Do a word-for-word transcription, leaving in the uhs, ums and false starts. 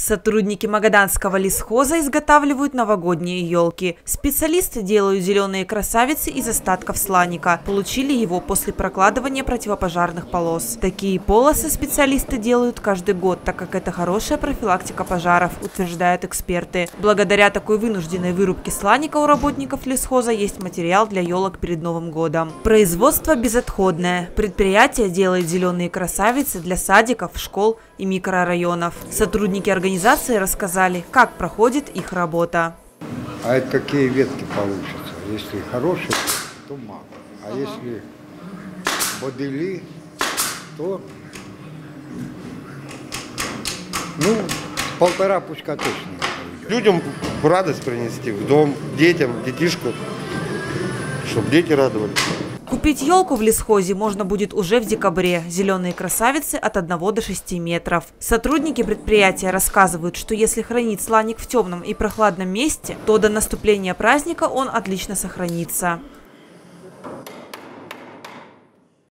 Сотрудники Магаданского лесхоза изготавливают новогодние елки. Специалисты делают зеленые красавицы из остатков сланника. Получили его после прокладывания противопожарных полос. Такие полосы специалисты делают каждый год, так как это хорошая профилактика пожаров, утверждают эксперты. Благодаря такой вынужденной вырубке сланника у работников лесхоза есть материал для елок перед Новым годом. Производство безотходное. Предприятие делает зеленые красавицы для садиков, школ и микрорайонов. Сотрудники организации рассказали, как проходит их работа. А это какие ветки получатся? Если хорошие, то мало. А ага. если бодели, то ну, полтора пучка точно. Людям радость принести в дом, детям, детишку, чтобы дети радовались. Купить елку в лесхозе можно будет уже в декабре. Зеленые красавицы от одного до шести метров. Сотрудники предприятия рассказывают, что если хранить сланник в темном и прохладном месте, то до наступления праздника он отлично сохранится.